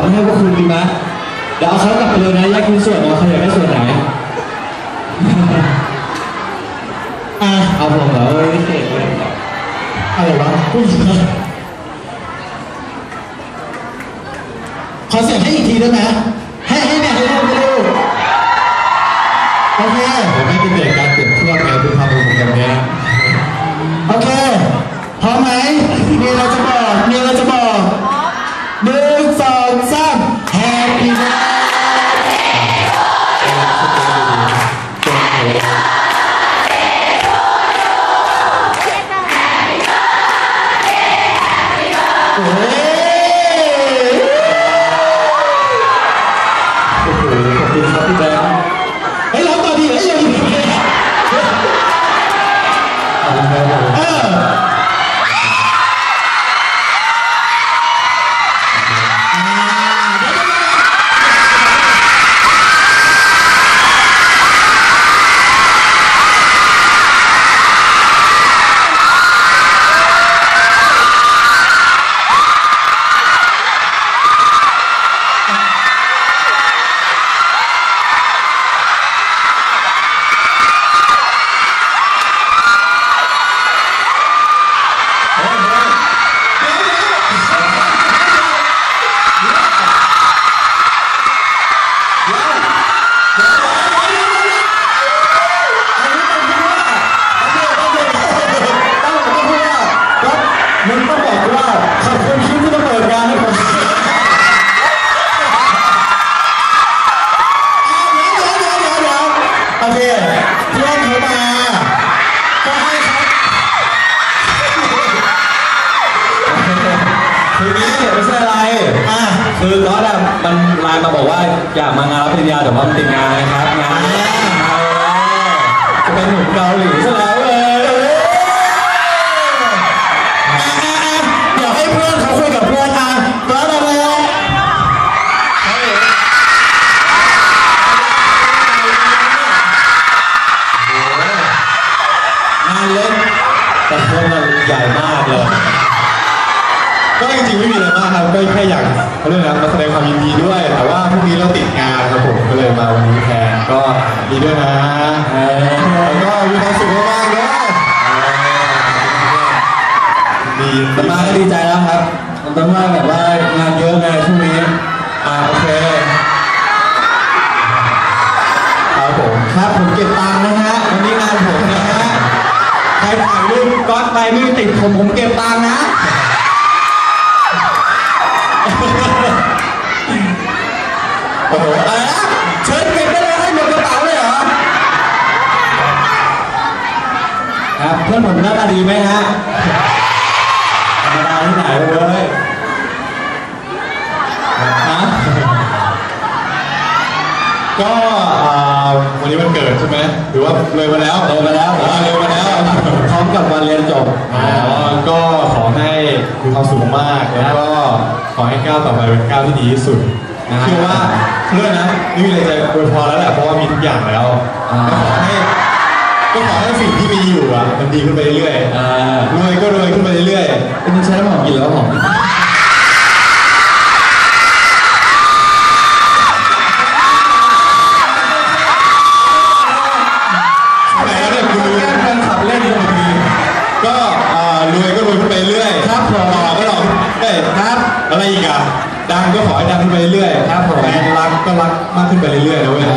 ไม่ให้พวกคุณดีไหมเดี๋ยวเอาเขากลับไปเลยนะแยกชิ้นส่วนเอาเขาอยากได้ส่วนไหนเอาผมเหรอไม่เก่งเลยอะไรวะผู้หญิงขอเสียงให้อีกทีได้ไหมให้เนี่ยให้ลูกโอเคผมไม่ได้เบรกการเปลี่ยนเครื่องไงคือทำเป็นแบบนี้โอเคพร้อมไหมมีอะไรจะบอก1 2 3 Happyคือก๊อตอะมันไลน์มาบอกว่าอยากมางานรับปริญญาแต่ว่ามันติดงานนะครับงานจะเป็นหนุ่มเกาหลีซะแล้วเดี๋ยวให้เพื่อนเขาคุยกับเพื่อนนะก๊อตอะไรงานเล็กแต่เพื่อนมันใหญ่มากเลยก็จริงๆไม่มีอะไรมากครับก็แค่อยากเขาเรียกนะมาแสดงความยินดีด้วยแต่ว่าพรุ่งนี้เราติดงานครับผมก็เลยมาวันนี้แทนก็ดีด้วยนะแล้วก็มีความสุขมากๆด้วยดีมาก็ดีใจแล้วครับตอนว่าแบบว่างานเยอะไงช่วงนี้โอเคครับผมครับผมเก็บตังค์นะฮะวันนี้งานผมนะฮะใครถ่ายรูปก๊อตไปไม่ติดผมเก็บตังค์นะโอ้โหอะไรนะเชิญเก็บได้เลยให้หมดกระเป๋าเลยเหรอครับเพื่อนผมหน้าตาดีไหมฮะธรรมดาที่ไหนเลยนะก็วันนี้วันเกิดใช่ไหมหรือว่าเลยมาแล้วพร้อมกับวันเรียนจบก็ขอให้มีความสุขมากแล้วก็ขอให้ก้าวต่อไปเป็นก้าวที่ดีที่สุดเชื่อว่าเรื่องนะไม่มีอะไรจะอวยพรแล้วแหละเพราะว่ามีทุกอย่างแล้วก็ขอให้สิ่งที่มีอยู่มันดีขึ้นไปเรื่อยๆรวยก็รวยขึ้นไปเรื่อยๆเป็นใช้น้ำหอมกินแล้วหอมอะไรอีกอ่ะดังก็ขอให้ดังขึ้นไปเรื่อยครับผมแฟนรักก็รักมากขึ้นไปเรื่อยๆนะเว้ย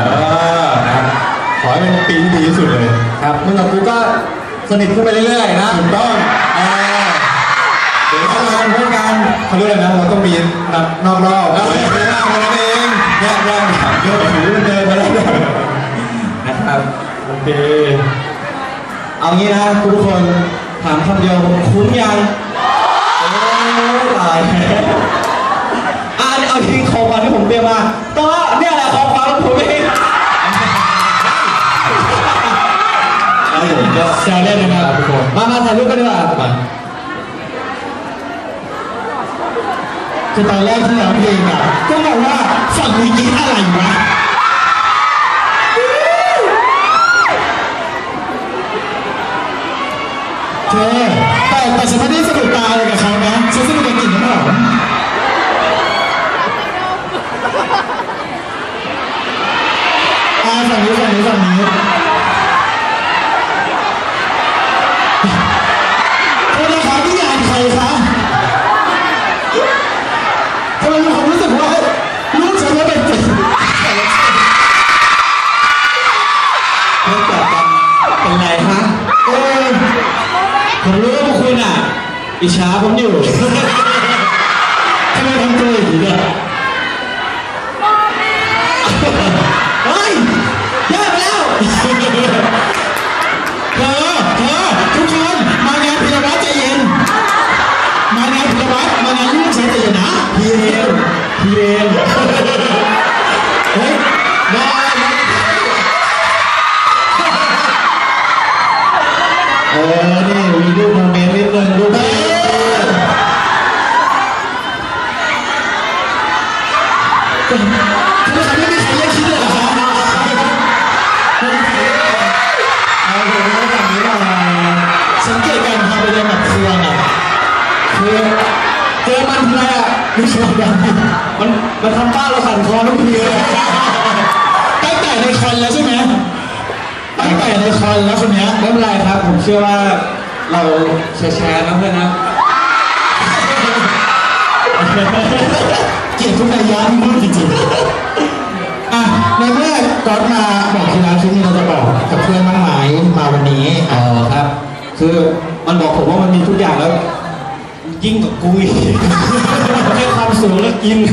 ขอให้เป็นปีที่ดีที่สุดเลยครับมึงกับกูก็สนิทขึ้นไปเรื่อยๆนะถูกต้องเดี๋ยวทำงานร่วมกันเขาเรียกอะไรนะเราต้องมีนัดนอกรอบไม่ได้คนนั้นเองแยกเยอะถือเดินมาแล้วนะครับโอเคเอางี้นะทุกคนถามคำเดียวคุ้นยังเอาทีของขวัญที่ผมเตรียมมาก็เนี่ยแหละของขวัญของผมเองผมก็แซวเล่นนะครับทุกคนมาถ่ายรูปกันดีกว่าคือตอนแรกที่เราเพลงก็บอกว่าฝั่งนี้กินอะไรวะเธอแต่ฉันไม่ได้สนุกตาเลยกับเขานะฉันสนุกกับกลิ่นน้ำหอมฝั่งนี้โทษนะครับพี่ยานใครคะทำไมมีความรู้สึกว่าลูกฉันว่าเป็นเป็นไรฮะผมรู้ว่าพวกคุณอ่ะอิจฉาผมอยู่ทำไมทำตัวอย่างนี้เนี่ยเฮ้ยแย่ไปแล้วเธอทุกคนมางานพิรวัตรใจเย็นมางานพิรวัตรมางานลูกฉันใจเย็นนะพี่เองเฮ้ยมานี่มีรูปโมเมนต์นิดนึงรูปนี้ทำไมไม่มีใครแยกคิดเลยเหรอครับสังเกตการพาไปเดินแบบเครื่องอ่ะคือเจอมันทีไรอ่ะไม่ชอบกันมันทำป้าเราสั่นคอทุกทีเลยตั้งแต่ในคอนแล้วใช่ไหมตั้งแต่ในคอนแล้วคนนี้ไม่เป็นไรครับผมเชื่อว่าเราแชร์นะเพื่อนนะเกลียดทุกระยะที่พูดจริงๆอ่ะในเมื่อก๊อตมาบอกทีละชิ้นนี้เราจะบอกกับเพื่อนบ้างไหมมาวันนี้ครับคือมันบอกผมว่ามันมีทุกอย่างแล้วยิ่งกับกูอีกแค่ความสูงแล้วกิน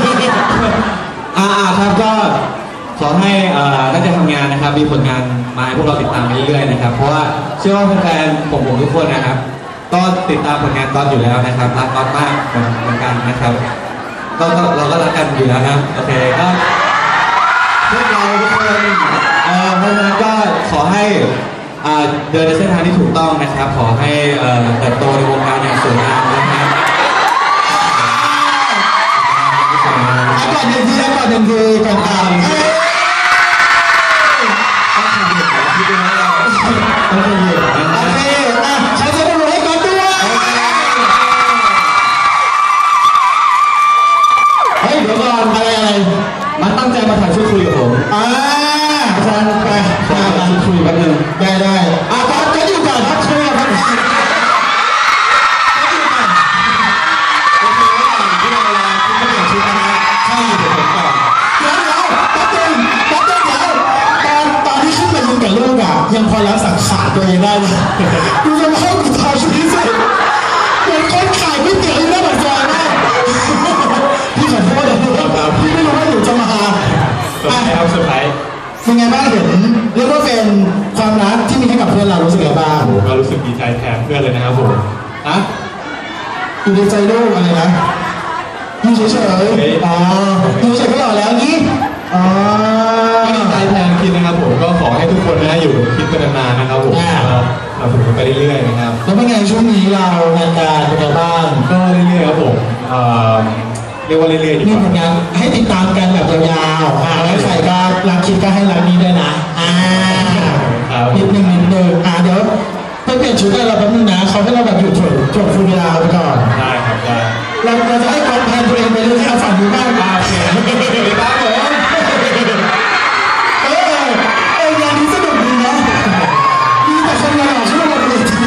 ครับก็ขอให้ตั้งใจทำงานนะครับมีผลงานมาให้พวกเราติดตามไปเรื่อยๆนะครับเพราะว่าเชื่อว่าแฟนๆผมทุกคนนะครับก็ติดตามผลงานก๊อตอยู่แล้วนะครับรักก๊อตมากเหมือนกันนะครับก็เราก็รักกันอยู่แล้วนะโอเคก็พวกเราทุกคนเพราะฉะนั้นก็ขอให้เดินในเส้นทางที่ถูกต้องนะครับขอให้เติบโตในวงการอย่างสวยงามนะครับก่อนหนึ่งทีก่อนตามโอเคใช้เสียงปรบมือให้ก่อนด้วยเฮ้ยเดี๋ยวก่อนอะไรมันตั้งใจมาถ่ายชุดคุยกับผมอาจารย์ไปชุดคุยแป๊บนึงได้ก็อยู่ก่อนครับคุยกับผมยังพอรักษาขาตัวเองได้เลยดูจะมาให้กูทำชีวิตสิเหมือนคนขายก๋วยเตี๋ยวอยู่หน้าปากซอยมากพี่ขอโทษนะครับพี่ไม่รู้ว่าหนูจะมาเซอร์ไพรส์เป็นไงบ้างเห็นเรียกว่าเป็นความรักที่มีให้กับเพื่อนเรารู้สึกยังไงบ้างก็รู้สึกดีใจแทนเพื่อนเลยนะครับผมอยู่ในใจลูกอะไรนะอยู่เฉยอยู่เฉยก็หล่อแล้วงี้ก็ดีใจแทนคิดนะครับผมก็ขอให้ทุกคนนะอยู่คิดกันนานๆนะครับผมเราฝึกกันไปเรื่อยๆนะครับแล้วเป็นไงช่วงนี้เรางานการเป็นไงบ้างก็เรื่อยๆครับผมเรียกว่าเรื่อยๆดีกว่ามีผลงานให้ติดตามกันแบบยาวๆแล้วใครก็รักคิดก็ให้รักนี้ด้วยนะนิดนึงเดี๋ยวไปเปลี่ยนชุดกันเราแป๊บนึงนะเขาให้เราแบบหยุดถ่วงฟูเวลาไปก่อนได้ครับได้เราจะให้กองแพนตัวเองไปเรื่อยๆฝั่งนี้บ้างโอเคครับผมงานนี้สนุกดีนะมีแต่คนหล่อๆขึ้นมาบนเวที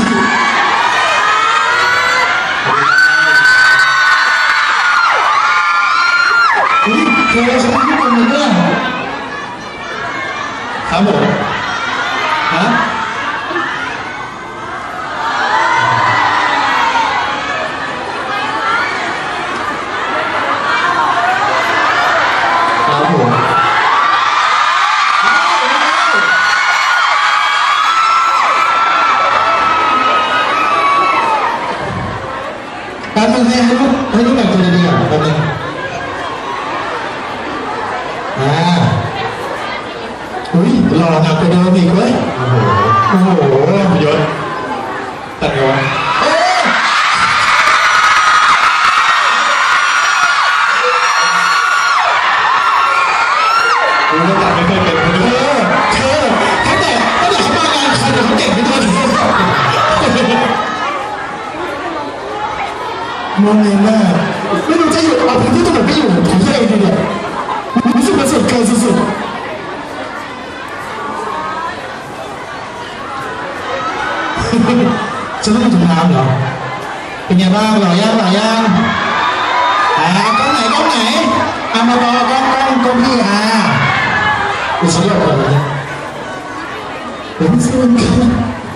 เธอฉันไม่เป็นเรื่องครับผมแป๊บนึงให้ลูกแบบตัวดีๆก่อนแป๊บนึงหล่อหนักกว่าเดิมอีกเว้ยโอ้โหยศตัดยศรู้ว่าตัดไม่เคยเป็นตั้งแต่เขามางานใครเดี๋ยวเขาเก่งไปทั่วทีมองเองมากไม่รู้จะอยู่เอาพื้นที่ตรงไหนไม่อยู่ถึงที่ไหนดีเนี่ยรู้สึกมันสุดเกินสุดๆน้ำเหรอเป็นไงบ้างหล่อย่างกล้องไหนกล้องไหนมาบอกกล้องพี่อุศยอดเลยเป็นส่วนกัน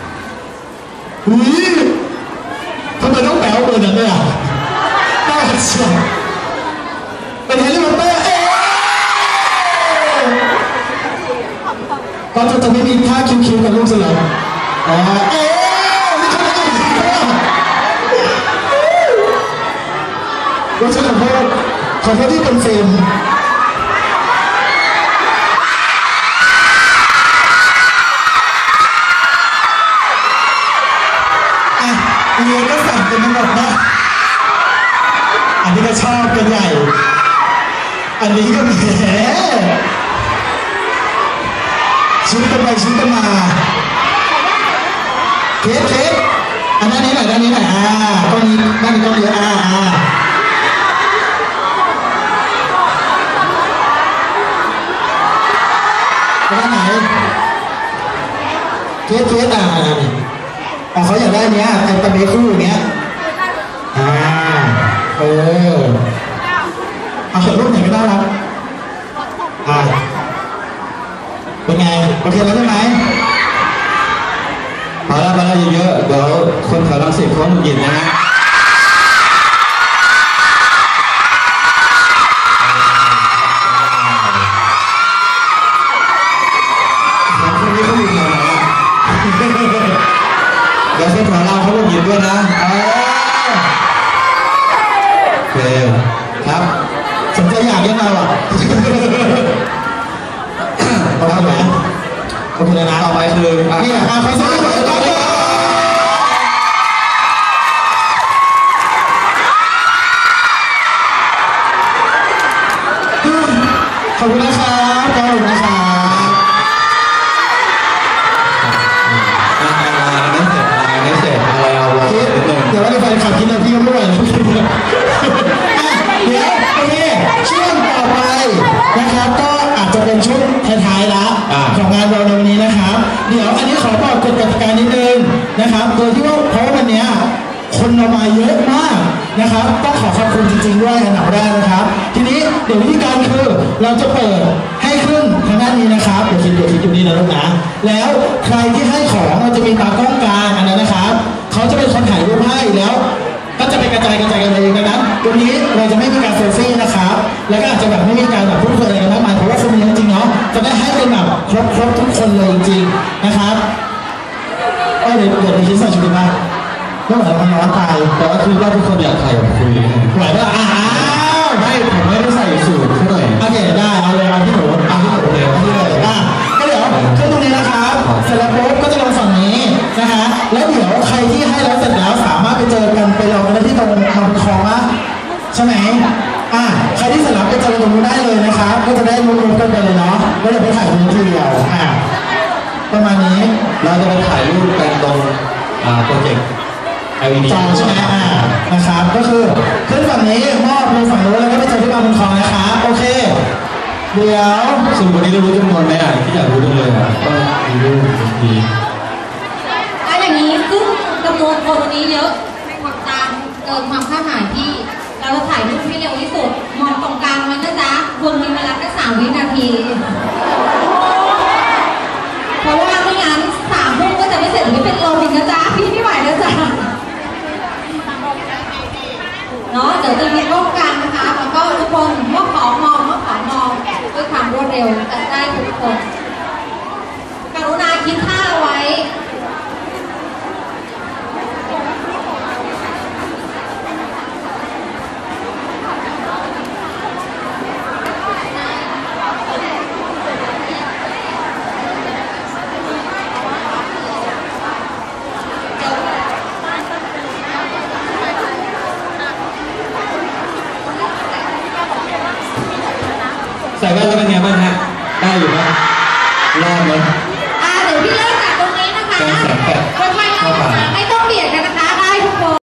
ทำไมต้องแปลว่าเบอร์นั้นด้วยน่าเชื่อเป็นเฮลิคอปเตอร์ก็จะไม่มีท่าคิวๆกับลูกเสือนี่เขาไม่ได้ก็ฉันขอโทษที่เป็นเฟรมเรียนก็สั่งเป็นทั้งหมดนะอันนี้ก็ชอบเป็นใหญ่อันนี้ก็แหมชิ้นกันไปชิ้นกันมาเคสอันนี้หน่อยกล้องนี้กล้องเยอะด้านไหนเคสเขาอยากได้เนี้ยไอ้ตะเบคู่เนี้ยเอาเขียนรูปไหนก็ได้ครับเป็นไงโอเคแล้วใช่ไหมพอแล้วเยอะเดี๋ยวคนแถวรังสิตเขาหงุดหงิดนะคนนี้เขาอยู่แถวไหนเดี๋ยวคนแถวเราเขาหงุดหงิดด้วยนะโอเคครับสนใจอยากยังไงวะโอเคไหมโอเคนะต่อไปคือนี่ใครสั่งต่อไปขอบคุณนะครับขอบคุณนะครับไม่เสร็จอะไรเอาไว้เดี๋ยวเราไปขับกินนะพี่ก็ไม่ไหวแล้วเดี๋ยวโอเคช่วงต่อไปนะครับก็อาจจะเป็นช่วงท้ายๆแล้วของงานเราในวันนี้นะครับเดี๋ยวอันนี้ขอบอกกฎกติกานิดนึงนะครับโดยที่ว่าเพราะวันนี้คนเรามาเยอะมากนะครับต้องขอบคุณจริงๆด้วยอันดับแรกนะครับทีนี้เดี๋ยววิธีการคือเราจะเปิดให้ขึ้นทางด้านนี้นะครับเดี๋ยวคิดอยู่นี่นะลูกนะแล้วใครที่ให้ของเราจะมีตากล้องกลางอันนั้นนะครับเขาจะเป็นคนถ่ายรูปให้แล้วก็จะไปกระจายกันเองนะครับตรงนี้เราจะไม่มีการเซลฟี่นะครับแล้วก็อาจจะแบบไม่มีการแบบพูดคุยอะไรกันมากมายเพราะว่าคนนี้จริงๆเนาะจะได้ให้เป็นแบบครบทุกคนเลยจริงๆนะครับเดี๋ยวคิดใส่ชุดดีมากก็เหมือนมันร้อนไปแต่ว่าคือว่าทุกคนอยากถ่ายกับคุยไหวป่ะไม่ผมไม่ได้ใส่สูทเท่าไหร่โอเคได้เอาเลยเอาที่หนูเลยก็เดี๋ยวขึ้นตรงนี้นะครับเสร็จแล้วปุ๊บก็จะลงฝั่งนี้นะฮะแล้วเดี๋ยวใครที่ให้แล้วเสร็จแล้วสามารถไปเจอกันไปลองกันที่ตรงคลองนะใช่ไหมใครที่เสร็จแล้วไปเจอตรงนู้นได้เลยนะครับก็จะได้รวมกันไปเลยเนาะก็จะไปถ่ายรูปทีเดียวประมาณนี้เราจะไปถ่ายรูปกันตรงโปรเจกต์จอใช่ไหมนะครับก็คือขึ้นฝั่งนี้มอบลงฝั่งนู้นแล้วก็ไปเจอที่บางบนคลองนะครับโอเคเดี๋ยวสมมติวันนี้เรารู้จำนวนไหมที่อยากรู้จังเลยก็รู้ทีอย่างนี้ซึ่งจำนวนคนวันนี้เยอะความตามเกินความคาดหมายที่เราจะถ่ายรูปให้เร็วที่สุดมองตรงกลางมันนะจ๊ะคุณมีเวลาแค่3 วินาทีเพราะว่าไม่งั้น3 ทุ่มก็จะไม่เสร็จหรือเป็นลมอีกนะจ๊ะพี่ไม่ไหวนะจ๊ะเนาะเดี๋ยวจะมีกล้องกลางนะคะแล้วก็ทุกคนเมื่อขอมองด้วยความรวดเร็วจะได้ทุกคนกรุณาคิดท่าไว้ใส่แว่นแล้วเป็นไงบ้างฮะได้อยู่ไหมรอดไหมเดี๋ยวพี่เริ่มจากตรงนี้นะคะค่อยๆไล่มา